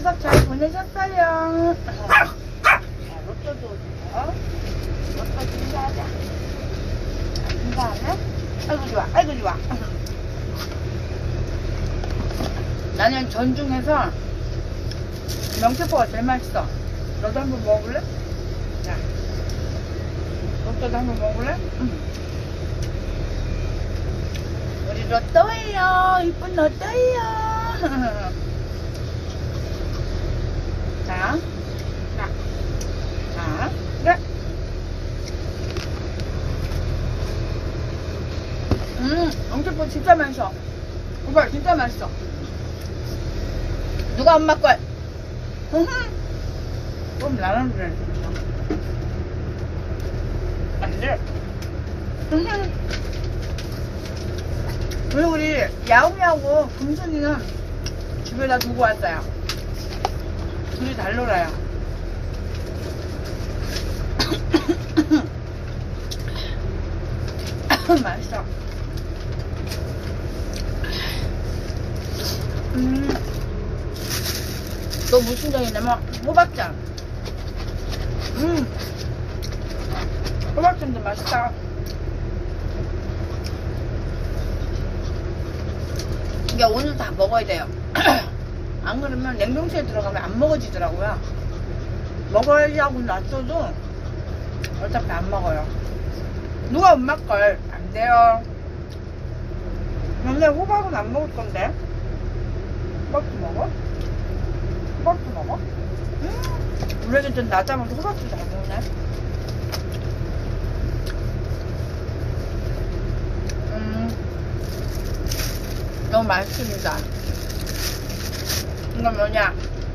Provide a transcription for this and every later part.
추석 잘 보내셨어요? 자, 로또도 오세요. 로또 준비하자. 준비하네? 아이고 좋아, 아이고 좋아. 나는 전 중에서 명태포가 제일 맛있어. 너도 한번 먹을래? 자, 로또도 한번 먹을래? 우리 로또예요. 이쁜 로또예요. 자, 그래. 명태포 진짜 맛있어. 오빠 진짜 맛있어. 누가 엄마 걸? 그럼 나는 그래. 안 돼. 그리고 우리 야옹이하고 금순이는 집에다 두고 왔어요. 둘이 잘 놀아요. 맛있어. 또 무슨 장이냐면 호박장. 호박장도 맛있다. 이게 오늘 다 먹어야 돼요. 안 그러면 냉동실에 들어가면 안 먹어지더라고요. 먹어야지 하고 놔둬도 어차피 안 먹어요. 누가 엄마 걸? 안 돼요. 근데 호박은 안 먹을 건데. 호박도 먹어? 호박도 먹어? 우리 애들 좀 낮잠을 호박도 잘 먹네. 너무 맛있습니다. 이건 뭐냐?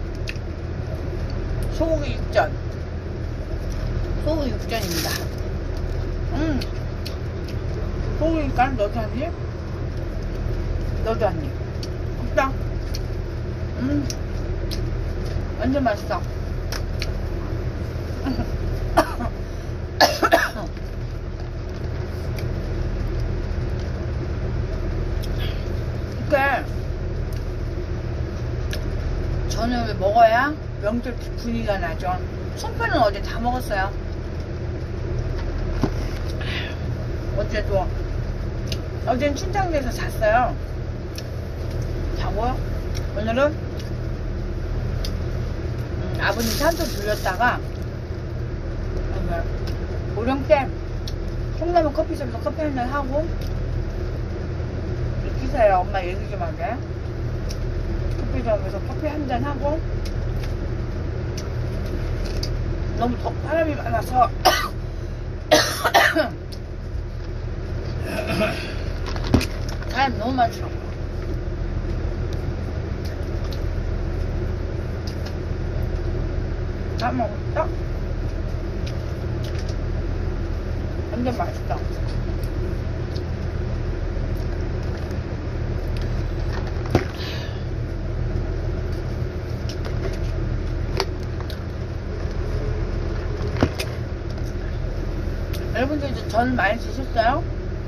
소고기 육전. 소고기 육전입니다. 소고기니까 너도 한 입? 너도 한 입. 없다. 완전 맛있어. 이렇게 저녁에 먹어야 명절 분위기가 나죠. 송편은 어제 다 먹었어요. 어제는 친정에서 잤어요. 자고 오늘은 아버님 산소 들렸다가 오령때 콩나물 커피숍에서 커피 한잔 하고 기사야 엄마 얘기 좀 하게. 커피숍에서 커피 한잔 하고 너무 바람이 많아서 사람 너무 많더라고. 다 먹었어? 완전 맛있다. 여러분들 이제 전 많이 드셨어요?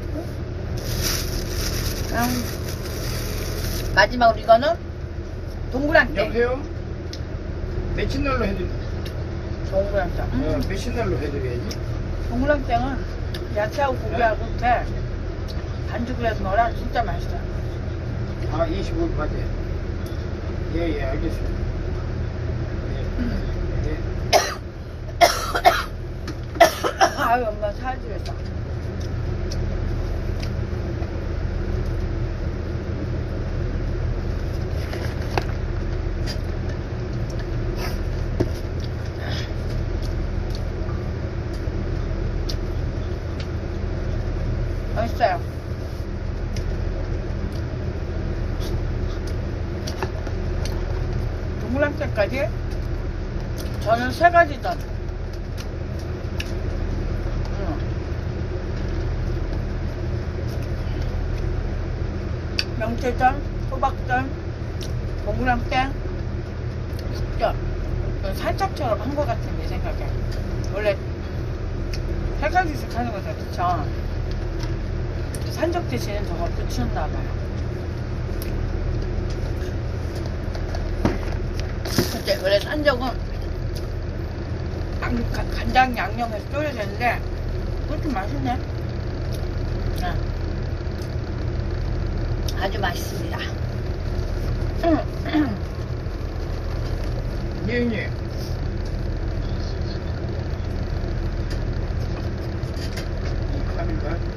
마지막으로 이거는 동그랑땡. 여보세요? 며칠 날로 해드릴게요. 동그랑땡. 며칠 날로 해드려야지. 동그랑땡은 야채하고 고기하고 이렇게 반죽을 해서 넣어라. 진짜 맛있어요. 아, 25일까지. 예, 알겠습니다. 예. 아유, 엄마 살찌겠다. 맛있어요. 동그랑땡까지 저는 3가지던 명태전, 호박전, 동그랑땡, 숙전. 살짝처럼 한 것 같은 내 생각에. 원래 3가지씩 하는 거죠, 그쵸? 산적 대신에 저거 붙였나봐요. 이제 원래 산적은 간장 양념해서 졸여야 되는데 그렇게 맛있네. 아주 맛있습니다. 예. 카밀라.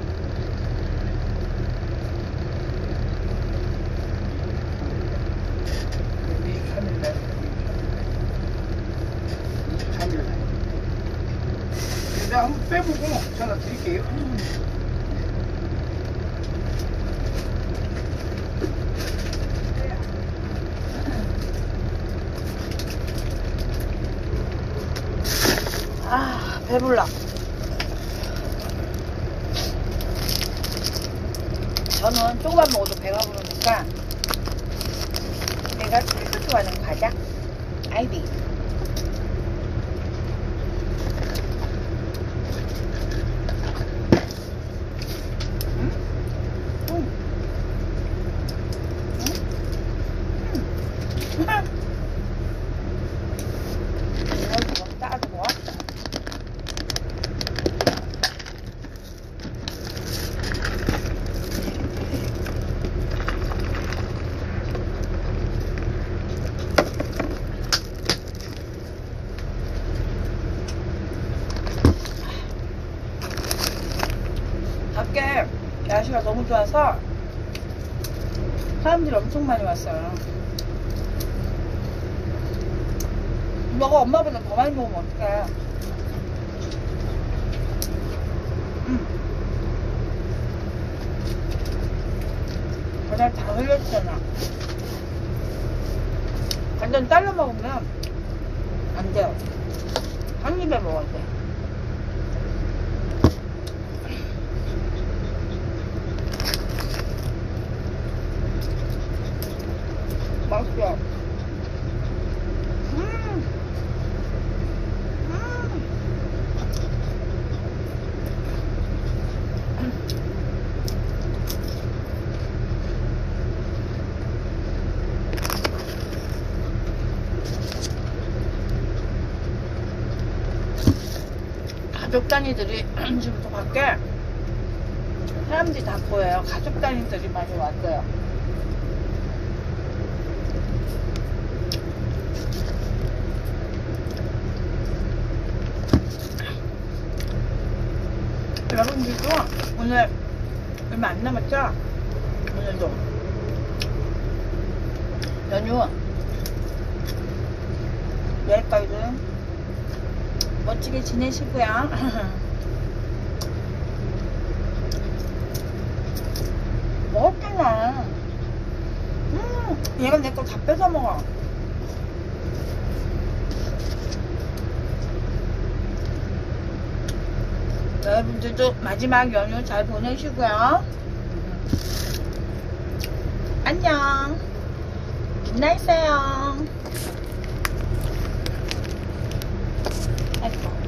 23일날. 23일날. 내가 한번 빼보고 전화 드릴게요. 아, 배불러. 저는 조금만 먹어도 배가 부르니까 내가 최고 좋아하는 과자 아이비. 이거 따로 먹어. 밖에 날씨가 너무 좋아서 사람들이 엄청 많이 왔어요. 너가 엄마보다 더 많이 먹으면 어떡해. 그날 다 흘렸잖아. 완전 딸려 먹으면 안 돼요. 한 입에 먹어야 돼. 맛있어. 가족 단위들이 지금부터 밖에 사람들이 다 보여요. 가족 단위들이 많이 왔어요. 여러분들도 오늘 얼마 안 남았죠? 오늘도 연휴 내일까지는 멋지게 지내시고요. 먹었잖아. 얘가 내 거 다 뺏어 먹어. 여러분들도 마지막 연휴 잘 보내시고요. 안녕. 굿나잇 세요. 아이고.